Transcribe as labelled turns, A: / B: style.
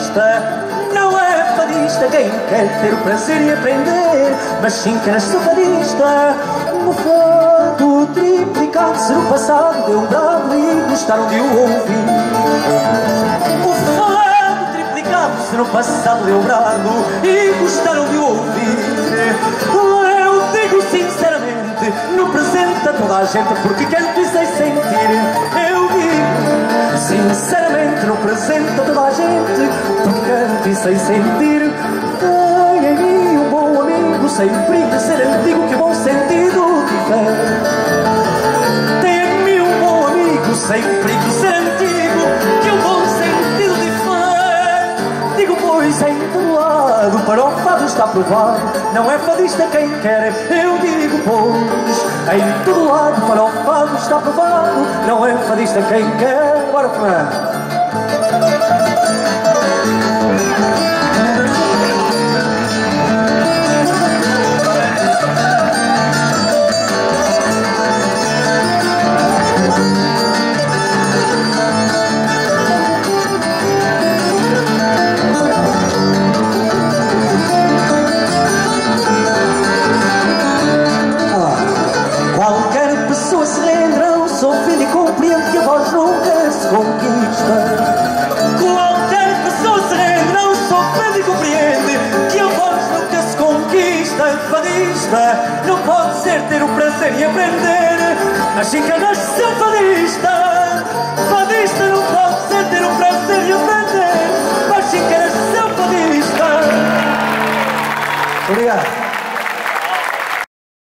A: fadista. Não é fadista quem quer ter o prazer e aprender, mas sim quer ser fadista. O fado triplicado-se no passado deu um brado e gostaram de o ouvir. O fado triplicado-se no passado deu um brado e gostaram de o ouvir. Eu digo sinceramente, no presente a toda a gente, porque canto e sei sentir. Eu digo sinceramente, no presente a toda a gente, porque canto e sei sentir. Tem em mim um bom amigo, sem perigo de ser antigo, que o bom sentido tiver. Tem em mim um bom amigo, sem perigo de ser antigo, que o bom sentido tiver. Digo, pois, em todo lado, para o fado está provado, não é fadista quem quer. Eu digo, pois, em todo lado, para o fado está provado, não é fadista quem quer. Bora, Fernando. Qualquer pessoa se rende, não se ouvindo e compreende que a voz nunca se conquista. Qualquer pessoa se rende, não se ofende e compreende que a voz nunca se conquista. Fadista não pode ser ter o prazer e aprender, mas sim que nasceu fadista. Fadista não pode ser ter o prazer e aprender, mas sim que nasceu fadista. Obrigado.